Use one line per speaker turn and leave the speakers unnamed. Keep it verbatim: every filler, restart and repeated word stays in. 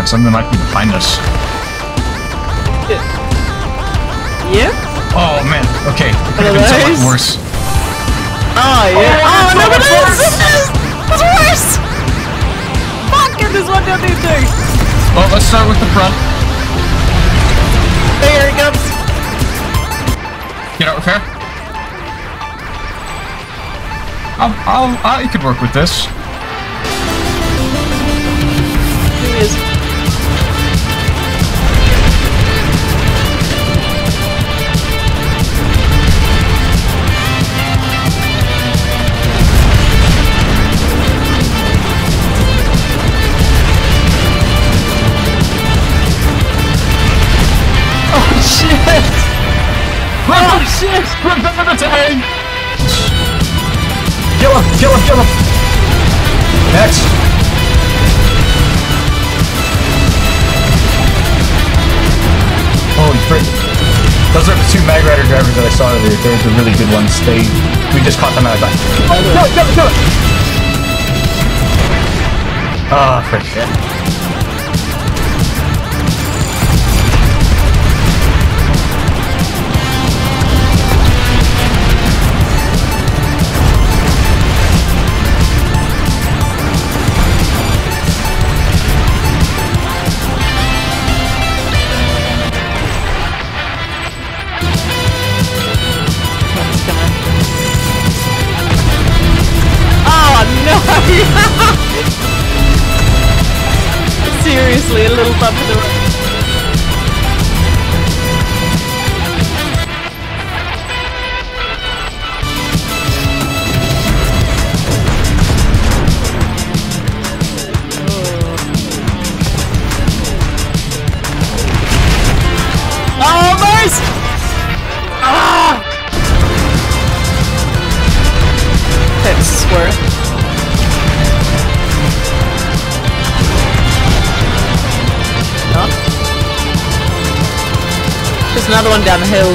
something might be behind us.
Yeah?
Oh man, okay. It could have been so much worse.
Oh yeah. Oh,
Oh,
no,
so
but
much
it is!
worse.
It is! It's worse! Fuck, get this one down these things!
Well, let's start with the front.
Here it comes!
Get out repair. I'll, I'll, I could work with this.
He is. Oh shit! Oh shit!
Remember the tank! Kill him! Kill him! Kill him! Next! Holy frick. Those are the two Mag Rider drivers that I saw earlier. They're the really good ones. They... We just caught them out of time. Oh, kill it! Kill it! Kill it! Ah, frick.
Seriously, a little bump in the road. Oh, nice! Ah! That's worth. There's another one down the hill.